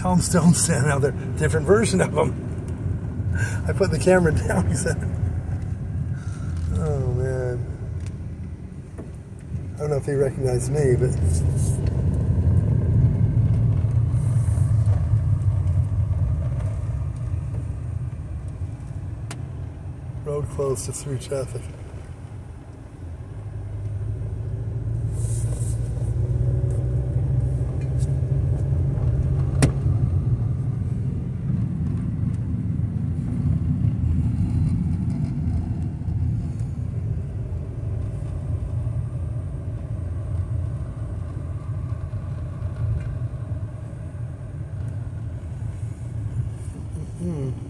Tom Stone standing out there. Different version of him. I put the camera down, he said. Oh, man. I don't know if he recognized me, but... Road closed to through traffic. Hmm.